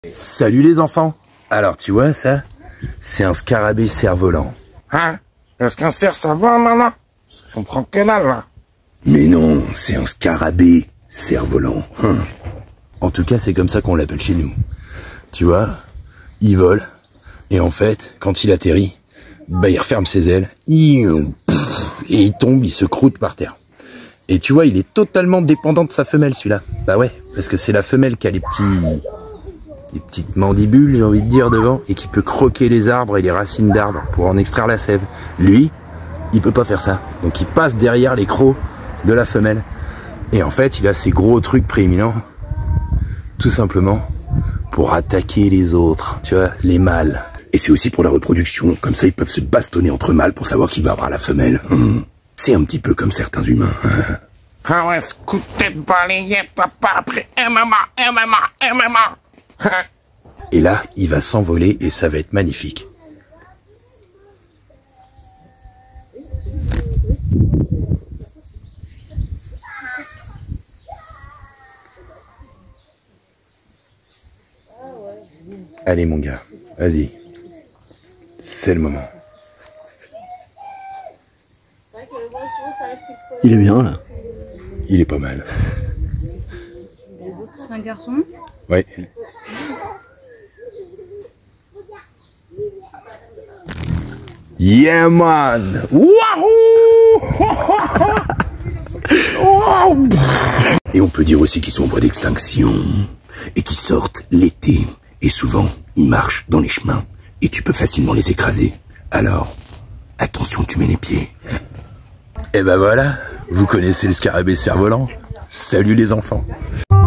Salut les enfants. Alors tu vois ça, c'est un scarabée cerf-volant. Hein? Est-ce qu'un cerf ça va maintenant? Je comprends que dalle là. Mais non, c'est un scarabée cerf-volant. En tout cas, c'est comme ça qu'on l'appelle chez nous. Tu vois, il vole, et en fait, quand il atterrit, bah il referme ses ailes, et il tombe, il se croûte par terre. Et tu vois, il est totalement dépendant de sa femelle celui-là. Bah ouais, parce que c'est la femelle qui a les petites mandibules, j'ai envie de dire, devant, et qui peut croquer les arbres et les racines d'arbres pour en extraire la sève. Lui, il peut pas faire ça. Donc il passe derrière les crocs de la femelle. Et en fait, il a ces gros trucs prééminents, tout simplement, pour attaquer les autres, tu vois, les mâles. Et c'est aussi pour la reproduction, comme ça ils peuvent se bastonner entre mâles pour savoir qui va avoir la femelle. C'est un petit peu comme certains humains. Ah ouais, scouté balayé, papa, après MMA. Et là, il va s'envoler et ça va être magnifique. Allez mon gars, vas-y. C'est le moment. Il est bien là. Il est pas mal. C'est un garçon? Ouais. Yeah man! Wahoo! Et on peut dire aussi qu'ils sont en voie d'extinction. Et qu'ils sortent l'été. Et souvent, ils marchent dans les chemins. Et tu peux facilement les écraser. Alors, attention, tu mets les pieds. Et ben voilà, vous connaissez le scarabée cerf-volant. Salut les enfants.